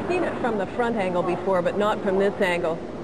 seen it from the front angle before, but not from this angle.